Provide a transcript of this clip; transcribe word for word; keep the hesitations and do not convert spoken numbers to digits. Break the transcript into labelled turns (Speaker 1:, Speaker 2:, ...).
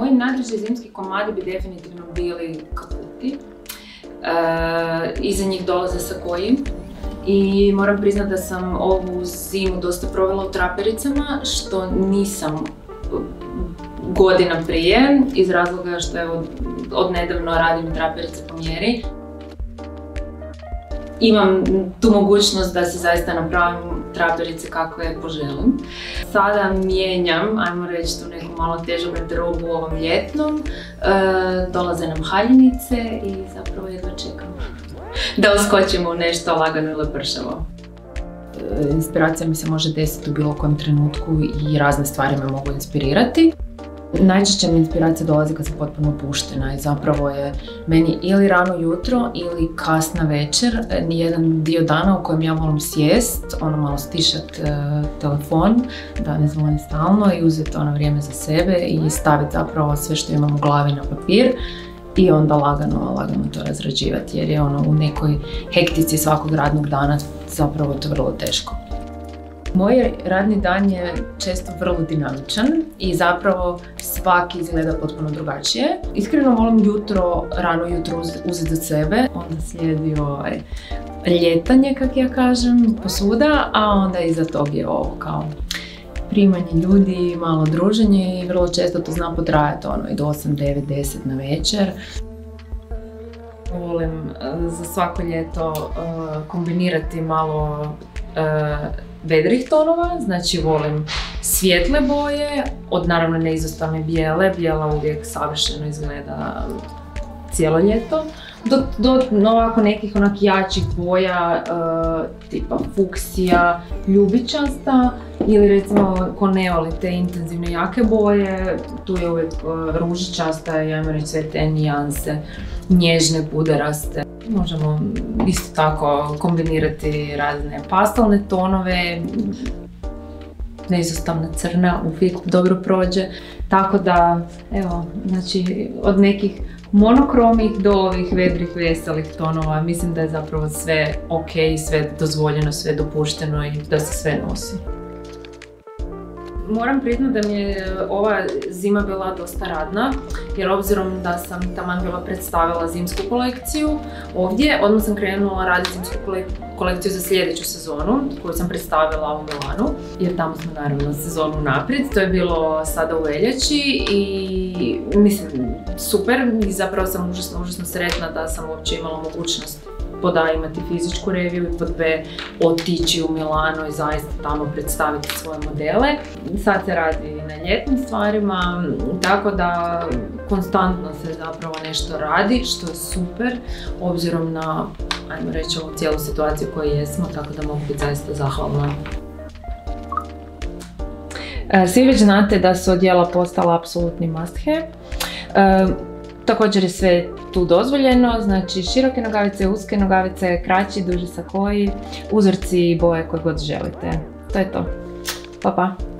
Speaker 1: Moji najdraži zimski komadi bi definitivno bili kaputi. E, iza njih dolaze sakoji. I moram priznati da sam ovu zimu dosta provela u trapericama, što nisam godina prije, iz razloga što evo, od nedavno radim traperice po mjeri. Imam tu mogućnost da se zaista napravim traperice kakve poželim. Sada mijenjam, ajmo reći, tu neku malo težu garderobu ovom ljetnom. E, dolaze nam haljinice i zapravo jedva čekam da uskočimo u nešto lagano i lepršavo. Inspiracija mi se može desiti u bilo kojem trenutku i razne stvari me mogu inspirirati. Najčešće mi inspiracija dolazi kad sam potpuno opuštena i zapravo je meni ili rano jutro ili kasna večer jedan dio dana u kojem ja volim sjest, ono malo stišat e, telefon, da ne zvoni stalno i uzeti ono vrijeme za sebe i staviti zapravo sve što imam u glavi na papir i onda lagano, lagano to razrađivati jer je ono u nekoj hektici svakog radnog dana zapravo to vrlo teško. Moj radni dan je često vrlo dinamičan i zapravo svaki izgleda potpuno drugačije. Iskreno volim jutro, rano jutro uzeti za sebe, onda slijedi ovaj ljetanje, kak ja kažem, posuda, a onda iza tog je ovo kao primanje ljudi, malo druženje i vrlo često to zna potrajati ono i do osam, devet, deset na večer. Volim uh, za svako ljeto uh, kombinirati malo uh, vedrih tonova, znači volim svijetle boje, od naravno neizostavne bijele, bijela uvijek savršeno izgleda cijelo ljeto, do, do ovako nekih onak jačih boja uh, tipa fuksija, ljubičasta ili recimo ko ne voli te intenzivne jake boje, tu je uvijek uh, ružičasta i ajmo reći sve te nijanse, nježne, puderaste. Možemo isto tako kombinirati razne pastelne tonove, neizostavna crna uvijek dobro prođe, tako da evo, znači od nekih monokromih do ovih vedrih, veselih tonova, mislim da je zapravo sve ok, sve dozvoljeno, sve dopušteno i da se sve nosi. Moram priznati da mi je ova zima bila dosta radna, jer obzirom da sam taman bila predstavila zimsku kolekciju ovdje, odmah sam krenula raditi zimsku kolekciju za sljedeću sezonu, koju sam predstavila u Milanu, jer tamo smo naravno sezonu naprijed. To je bilo sada u veljači i mislim super i zapravo sam užasno, užasno sretna da sam uopće imala mogućnost pod A imati fizičku reviju i pod B otići u Milano i zaista tamo predstaviti svoje modele. Sad se radi na ljetnim stvarima, tako da konstantno se zapravo nešto radi, što je super, obzirom na, ajmo reći, ovu cijelu situaciju u kojoj jesmo, tako da mogu biti zaista zahvalna. Svi već znate da su odjela postala apsolutni must have. Također je sve tu dozvoljeno, znači široke nogavice, uske nogavice, kraći, duži sakoji, uzorci i boje koje god želite. To je to. Pa pa!